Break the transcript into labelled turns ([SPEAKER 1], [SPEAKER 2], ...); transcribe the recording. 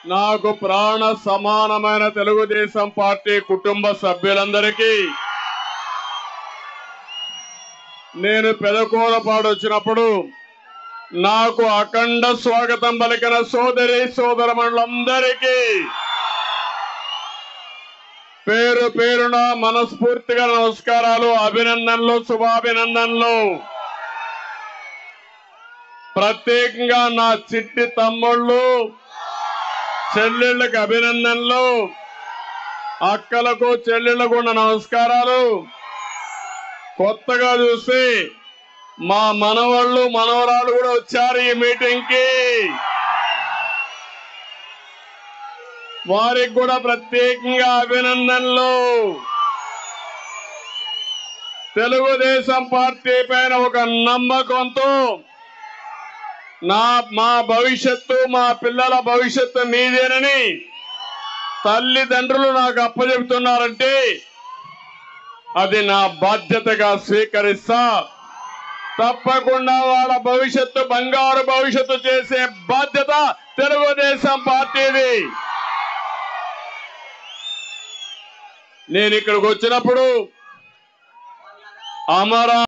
[SPEAKER 1] నాకు ప్రాణ సమానమైన తెలుగుదేశం పార్టీ కుటుంబ సభ్యులందరికీ నేను పెదకూరపాడు వచ్చినప్పుడు నాకు అఖండ స్వాగతం పలికిన సోదరి సోదరమణులందరికీ పేరు పేరున మనస్ఫూర్తిగా నమస్కారాలు, అభినందనలు, శుభాభినందనలు. ప్రత్యేకంగా నా చిట్టి తమ్ముళ్ళు చెల్లెళ్ళకి అభినందనలు, అక్కలకు చెల్లెళ్ళకు నమస్కారాలు. కొత్తగా చూసి మా మనవాళ్ళు మనవరాలు కూడా వచ్చారు ఈ మీటింగ్ కి. వారికి కూడా ప్రత్యేకంగా అభినందనలు. తెలుగుదేశం పార్టీ పైన ఒక నమ్మకంతో మా భవిష్యత్తు, మా పిల్లల భవిష్యత్తు మీదేనని తల్లిదండ్రులు నాకు అప్పచెబుతున్నారంటే అది నా బాధ్యతగా స్వీకరిస్తా. తప్పకుండా వాళ్ళ భవిష్యత్తు బంగారు భవిష్యత్తు చేసే బాధ్యత తెలుగుదేశం పార్టీది. నేను ఇక్కడికి వచ్చినప్పుడు అమరా